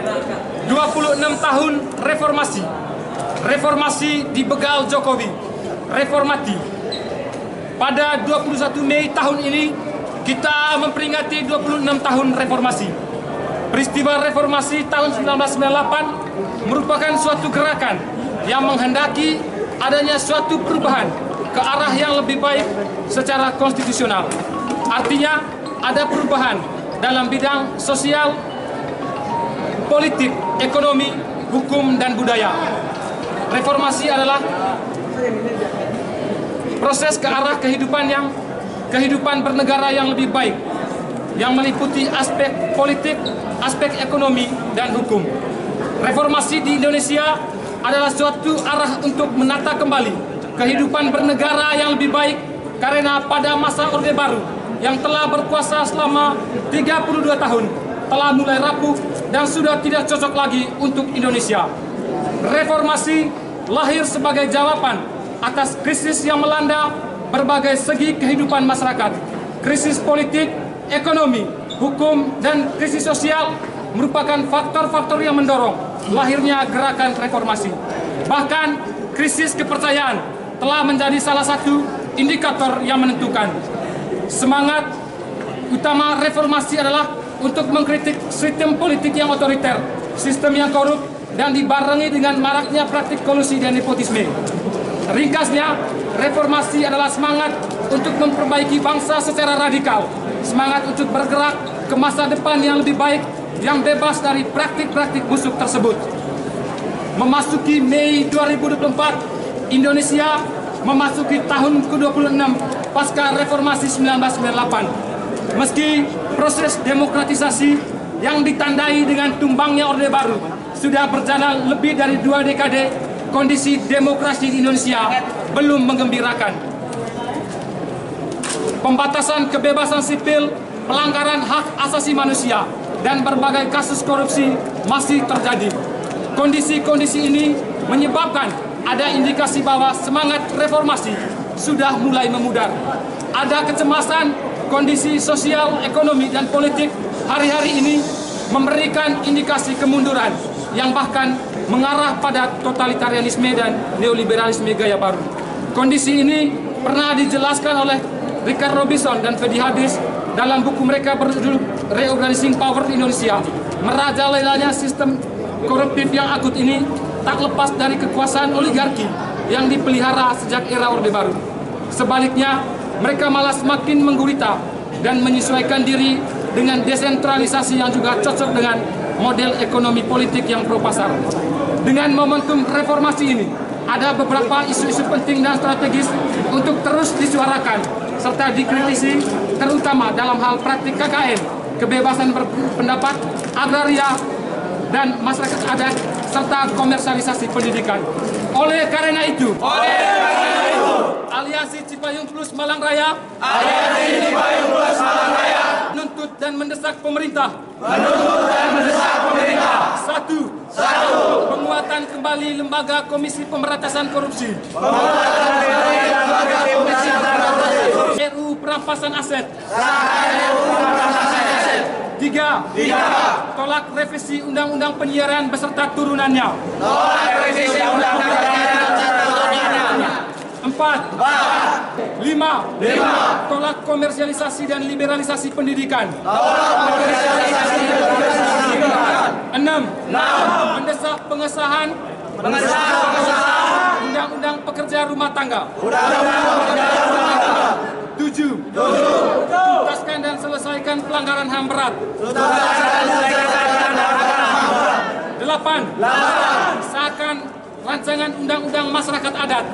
26 tahun reformasi. Reformasi dibegal Jokowi. Reformati. Pada 21 Mei tahun ini kita memperingati 26 tahun reformasi. Peristiwa reformasi tahun 1998 merupakan suatu gerakan yang menghendaki adanya suatu perubahan ke arah yang lebih baik secara konstitusional. Artinya ada perubahan dalam bidang sosial, politik, ekonomi, hukum, dan budaya. Reformasi adalah proses ke arah kehidupan bernegara yang lebih baik, yang meliputi aspek politik, aspek ekonomi, dan hukum. Reformasi di Indonesia adalah suatu arah untuk menata kembali kehidupan bernegara yang lebih baik, karena pada masa Orde Baru yang telah berkuasa selama 32 tahun telah mulai rapuh dan sudah tidak cocok lagi untuk Indonesia. Reformasi lahir sebagai jawaban atas krisis yang melanda berbagai segi kehidupan masyarakat. Krisis politik, ekonomi, hukum, dan krisis sosial merupakan faktor-faktor yang mendorong lahirnya gerakan reformasi. Bahkan krisis kepercayaan telah menjadi salah satu indikator yang menentukan. Semangat utama reformasi adalah untuk mengkritik sistem politik yang otoriter, sistem yang korup, dan dibarengi dengan maraknya praktik kolusi dan nepotisme. Ringkasnya, reformasi adalah semangat untuk memperbaiki bangsa secara radikal, semangat untuk bergerak ke masa depan yang lebih baik, yang bebas dari praktik-praktik busuk tersebut. Memasuki Mei 2024, Indonesia memasuki tahun ke-26 pasca reformasi 1998. Meski proses demokratisasi yang ditandai dengan tumbangnya Orde Baru sudah berjalan lebih dari 2 dekade, kondisi demokrasi di Indonesia belum menggembirakan. Pembatasan kebebasan sipil, pelanggaran hak asasi manusia, dan berbagai kasus korupsi masih terjadi. Kondisi-kondisi ini menyebabkan ada indikasi bahwa semangat reformasi sudah mulai memudar. Ada kecemasan kondisi sosial, ekonomi, dan politik hari-hari ini memberikan indikasi kemunduran yang bahkan mengarah pada totalitarianisme dan neoliberalisme gaya baru. Kondisi ini pernah dijelaskan oleh Richard Robinson dan Fedi Hadis dalam buku mereka berjudul Reorganizing Power di Indonesia. Merajalelanya sistem koruptif yang akut ini tak lepas dari kekuasaan oligarki yang dipelihara sejak era Orde Baru. Sebaliknya, mereka malah semakin menggurita dan menyesuaikan diri dengan desentralisasi yang juga cocok dengan model ekonomi politik yang pro pasar. Dengan momentum reformasi ini, ada beberapa isu-isu penting dan strategis untuk terus disuarakan serta dikritisi, terutama dalam hal praktik KKN, kebebasan berpendapat, agraria, dan masyarakat adat, serta komersialisasi pendidikan. Oleh karena itu, Aliansi Cipayung Plus Malang Raya menuntut dan mendesak pemerintah. Satu, penguatan kembali lembaga Komisi Pemberantasan Korupsi. RUU Perampasan Aset. 3. Tolak revisi Undang-Undang Penyiaran beserta turunannya. 4. 5. Tolak komersialisasi dan liberalisasi pendidikan. 6. Mendesak pengesahan Undang-Undang Pekerja Rumah Tangga. 7. Tuntaskan dan selesaikan pelanggaran HAM berat. 8. Sahkan rancangan Undang-Undang Masyarakat Adat.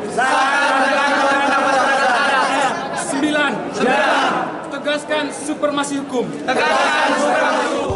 9. Tegaskan supremasi hukum.